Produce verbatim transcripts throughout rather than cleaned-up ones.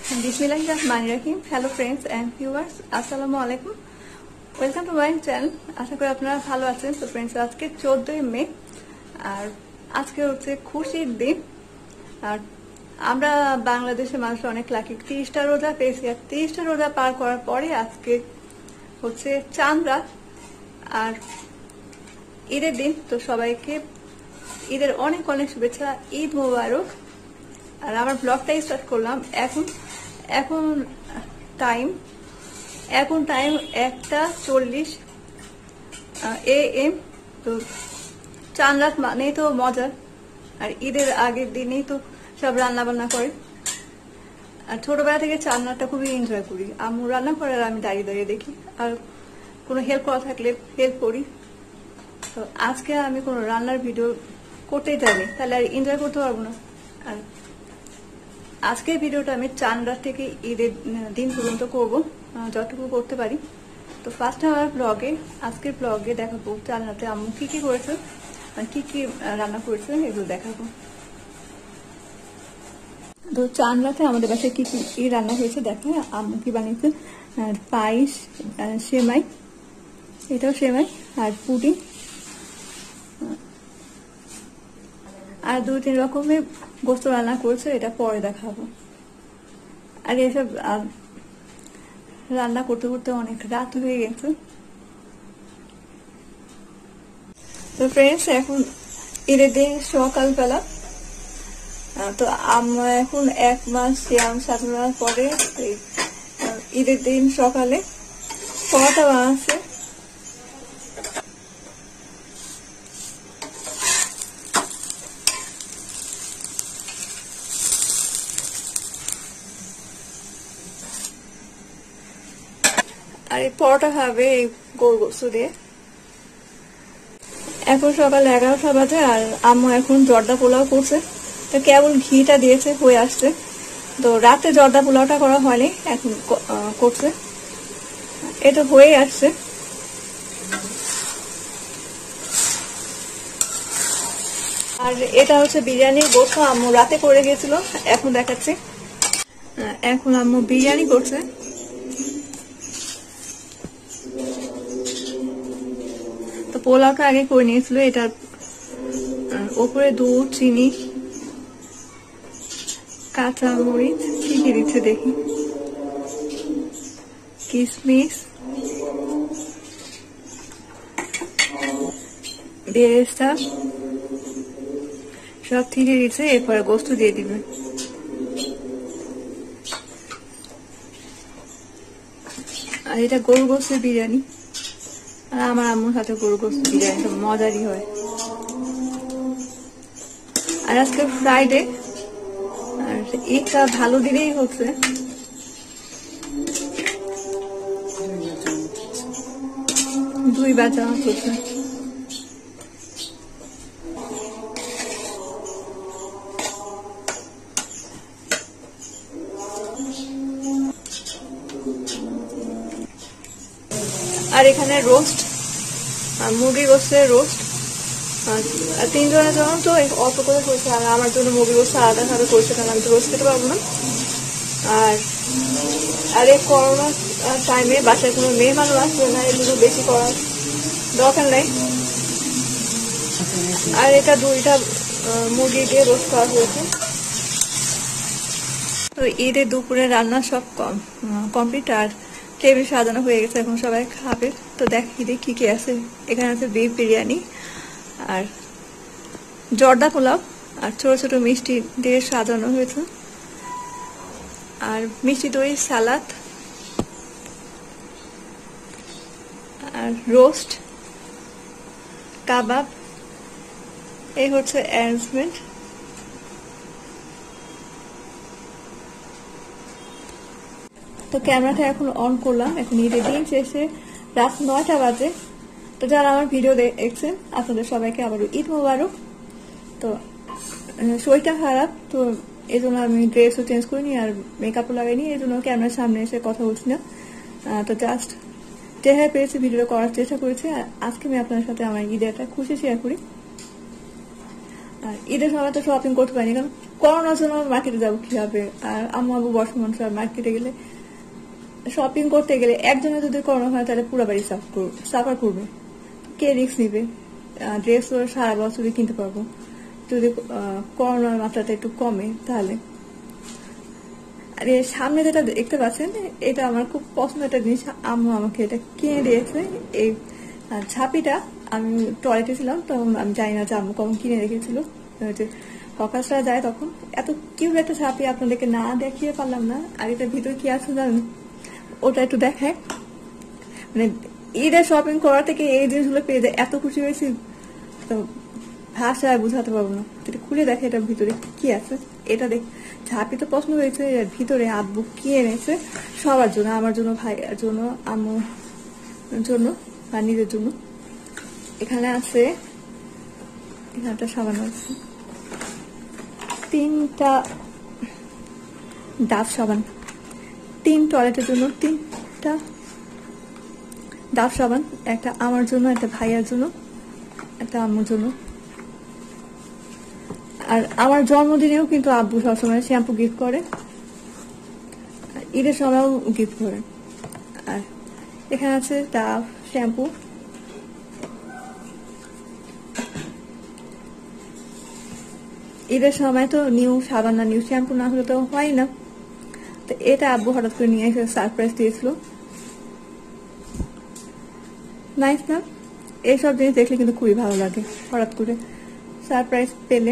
Bismillahir Rahmanir Rahim. Hello friends and viewers, Assalamu alaikum. Welcome to my channel. আশা করি আপনারা ভালো আছেন। তো फ्रेंड्स আজকে চৌদ্দই মে আর আজকে হচ্ছে খুশির দিন। আর আমরা বাংলাদেশের মানুষ অনেক লাকি, তিরিশটা রোজা পেয়েছি। আর তিরিশটা রোজা পার করার পরে আজকে হচ্ছে চাঁদ রাত আর ঈদের দিন। তো সবাইকে ঈদের অনেক অনেক শুভেচ্ছা, ঈদ মোবারক। আর আমার ব্লগটাই স্টার্ট করলাম এখন এখন টাইম এখন টাইম একটা চল্লিশ এ এম। তো চাঁদ রাত মানেই তো মজার, আর ঈদের আগের দিনেই তো সব রান্না বান্না করে। আর ছোটবেলা থেকে চাঁদ রাতটা খুবই এনজয় করি। আম্মু রান্না করে আর আমি দাঁড়িয়ে দাঁড়িয়ে দেখি, আর কোনো হেল্প করা থাকলে হেল্প করি। তো আজকে আমি কোনো রান্নার ভিডিও করতেই চাইনি, তাহলে আর এনজয় করতে পারবো না। আর আজকের ভিডিওটা আমি চাঁদ রাত থেকে ঈদের দিন পর্যন্ত করবো, যতটুকু করতে পারি। তো ফার্স্ট আমার ব্লগে আজকের ব্লগে দেখাবো চাঁদ রাতে আম্মু কি কি করেছে, কি কি রান্না করেছে এগুলো দেখাবো। তো চাঁদ রাতে আমাদের বাসায় কি কি রান্না হয়েছে দেখে। আম্মু কি বানিয়েছে, পায়েস, সেমাই, এটাও সেমাই, আর পুডিং, আর দুই তিন রকমের গোস্ত রান্না করেছে, এটা পরে দেখাবো। আর এসব রান্না করতে করতে অনেক রাত হয়ে গেছে। তো ফ্রেন্ডস এখন ঈদের দিন সকালবেলা। তো আমরা এখন এক মাস সিয়াম সাধনার পরে ঈদের দিন সকালে পরোটা বানাচ্ছে। আর এই পরোটা খাবে এই গোল গোস্ত দিয়ে। এখন সকাল এগারোটা বাজে আর আম্মু এখন জর্দা পোলাও করছে। তো কেবল ঘিটা দিয়েছে, হয়ে আসছে। তো রাতে জর্দা পোলাওটা করা হয়নি, এখন করছে, এটা হয়ে আসছে। আর এটা হচ্ছে বিরিয়ানির গোস্ত, আম্মু রাতে করে গেছিল, এখন দেখাচ্ছি। এখন আম্মু বিরিয়ানি করছে। তো পোলাওটা আগে করে নিয়েছিল, এটার উপরে দুধ, চিনি, কাঁচা মরিচ, কি কি দিচ্ছে দেখি, কিশমিশ, বেরেস্তা সব থেকে দিচ্ছে। এরপরে গোস্ত দিয়ে দিবে। আর এটা গরু গোস্তের বিরিয়ানি, আর আমার আম্মুর সাথে গরু গোস্ত বিরিয়ানি তো মজারই হয়। আর আজকে ফ্রাইডে, আর ঈদটা ভালো দিনেই হচ্ছে। দুই বাচ্চা হচ্ছে। আর এখানে রোস্ট, মুরগি গোস্তের রোস্ট। আর তিনজনের জন্য তো অল্প করে করেছে, আর আমার জন্য মুরগি গোস্ত আলাদা ভাবে করেছে, কারণ আমি তো রোস্ট খেতে পারবো না। আর আর এই করোনা টাইমে বাসায় কোনো মেহমানও আসবে না, এর জন্য বেশি করার দরকার নেই। আর এটা দুইটা মুরগি দিয়ে রোস্ট করা হয়েছে। তো ঈদের দুপুরে রান্না সব কম কমপ্লিট, আর টেবিল সাজানো হয়ে গেছে, এখন সবাই খাবে। তো দেখি দেখি কি কি আছে। এখানে আছে বিফ বিরিয়ানি, আর জর্দা পোলাও, আর ছোট ছোট মিষ্টি দিয়ে সাজানো হয়েছে, আর মিষ্টি দই, সালাদ, আর রোস্ট, কাবাব। এই হচ্ছে অ্যারেঞ্জমেন্ট। তো ক্যামেরাটা এখন অন করলাম। এখন ঈদের দিন শেষে রাত নয়টা বাজে। তো যারা আমার ভিডিও দেখছেন আপনাদের সবাইকে আবারও ঈদ মোবারক। তো শরীরটা খারাপ, তো এই জন্য আমি ড্রেসও চেঞ্জ করিনি আর মেকআপও লাগাইনি, এই জন্য ক্যামেরার সামনে এসে কথা বলছি না। তো জাস্ট যেভাবে পেরেছি ভিডিও করার চেষ্টা করেছি। আর আজকে আমি আপনার সাথে আমার ঈদের একটা খুশি শেয়ার করি। আর ঈদের সময় তো শপিং করতে পারিনি, কারণ করোনার জন্য মার্কেটে যাবো কিভাবে? আর আম্মু আবু বর্তমান সব মার্কেটে গেলে শপিং করতে গেলে একজনের যদি করোনা হয় তাহলে পুরো বাড়ি সাফার করবে। কে রিস্ক নিবে? ড্রেস ওরা সারা বছরই কিনতে পারবো যদি করোনার মাত্রাটা একটু কমে তাহলে। আর এর সামনে যেটা দেখতে পাচ্ছেন এটা আমার খুব পছন্দ একটা জিনিস, আম্মু আমাকে এটা কিনে দিয়েছে। এই ঝাঁপিটা আমি টয়লেটে ছিলাম তখন আমি জানি না যে আম্মু কখন কিনে রেখেছিল। হকাশরা যায় তখন এত কিউট একটা ঝাঁপি আপনাদেরকে না দেখিয়ে পারলাম না। আর এটার ভিতরে কি আছে জানেন? ওটা একটু দেখায়। মানে ঈদে শপিং করা থেকে এই জিনিসগুলো পেয়ে যায় এত খুশি হয়েছি তো ভাষায় বুঝাতে পারবো না। এটা খুলে দেখে এটার ভিতরে কি আছে। এটা দেখ ঝাঁপি তো পছন্দ হয়েছে, এর ভিতরে আব্বু কি এনেছে সবার জন্য, আমার জন্য, ভাইয়ের জন্য, আম্মুর জন্য আর নিজের জন্য। এখানে আছে এখানটা সাবান আছে, তিনটা ডাব সাবান, তিন টয়লেটের জন্য তিনটা ডাব সাবান, একটা আমার জন্য, একটা ভাইয়ার জন্য, একটা আম্মুর জন্য। আর আমার জন্মদিনেও কিন্তু আব্বু সবসময় শ্যাম্পু গিফট করে, ঈদের সময়ও গিফট করে। আর এখানে আছে ডাব শ্যাম্পু, ঈদের সময় তো নিউ সাবান না নিউ শ্যাম্পু না হলে তো হয় না। তো এটা আব্বু হঠাৎ করে নিয়ে এসে সারপ্রাইজ দিয়েছিল। নাইস না? এইসব জিনিস দেখলে কিন্তু খুবই ভালো লাগে হঠাৎ করে সারপ্রাইজ পেলে।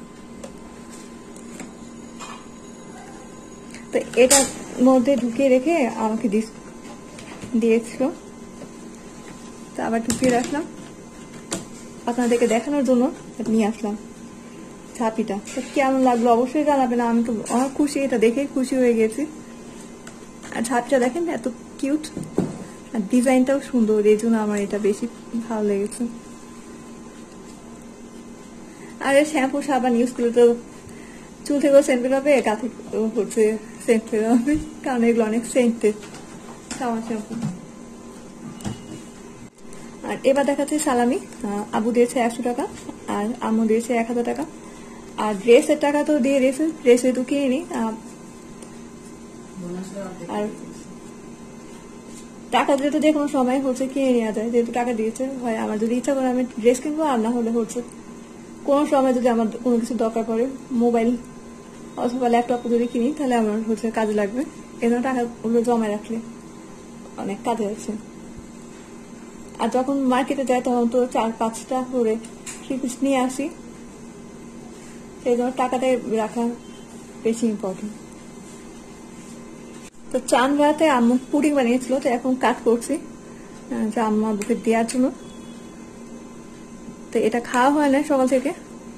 তো এটার মধ্যে ঢুকিয়ে রেখে আমাকে দিয়েছিল, তো আবার ঢুকিয়ে রাখলাম আপনাদেরকে দেখানোর জন্য নিয়ে আসলাম ঝাঁপিটা। তো কেমন লাগলো অবশ্যই জানাবেন। আমি তো অনেক খুশি, এটা দেখে খুশি হয়ে গেছি। আর ঝাঁপিটা দেখেন এত কিউট আর ডিজাইনটাও সুন্দর, এই জন্য আমার এটা বেশি ভালো লেগেছে। আর এই শ্যাম্পু সাবান ইউজ করলে তো চুল থেকেও সেন্ট বেরোবে, গা থেকে হচ্ছে সেন্ট বেরোবে, কারণ এগুলো অনেক সেন্টেড সাবান শ্যাম্পু। আর এবার দেখাচ্ছে সালামি, আবু দিয়েছে একশো টাকা আর আম্মু দিয়েছে এক হাজার টাকা। আর ড্রেসের টাকা তো দিয়ে দিয়েছে, ড্রেস তো কিনে নি। আর টাকা দিলে তো যে কোনো সময় হচ্ছে কিনে নেওয়া যায়, যেহেতু টাকা দিয়েছে। হয় আমার যদি ইচ্ছা করে আমি ড্রেস কিনবো, আর না হলে হচ্ছে কোনো সময় যদি আমার কোনো কিছু দরকার পড়ে, মোবাইল অথবা ল্যাপটপ যদি কিনি তাহলে আমার হচ্ছে কাজে লাগবে। এই জন্য টাকাগুলো জমা রাখলে অনেক কাজে আছে। আর যখন মার্কেটে যাই তখন তো চার পাঁচটা করে থ্রি পিস নিয়ে আসি, সেই জন্য টাকাটাই রাখা বেশি ইম্পর্টেন্ট। তো চান রাতে আম্মু পুডিং বানিয়েছিল, তো এখন কাট করছি যে আম্মু আব্বুকে দেওয়ার জন্য। তো এটা খাওয়া হয় না সকাল থেকে।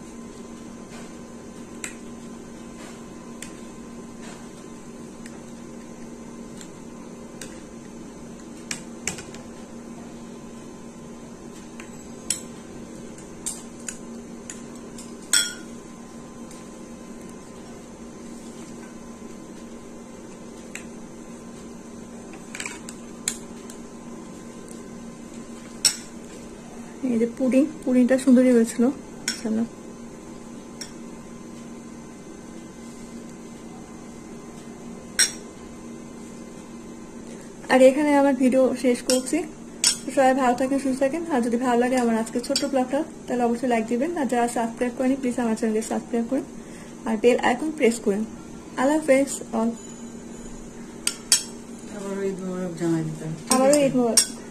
এই যে পুডিং, পুডিংটা সুন্দরই হয়েছিল। আর এখানে আমার ভিডিও শেষ করছি। সবাই ভালো থাকেন, সুস্থ থাকেন। আর যদি ভালো লাগে আমার আজকে ছোট্ট ব্লগটা তাহলে অবশ্যই লাইক দিবেন। আর যারা সাবস্ক্রাইব করেনি প্লিজ আমার চ্যানেলকে সাবস্ক্রাইব করুন আর বেল আইকন প্রেস করুন। আল্লাহ হাফেজ অল। আবারও ঈদ মোবারক জানাই দিতে। আবারও ঈদ মোবারক।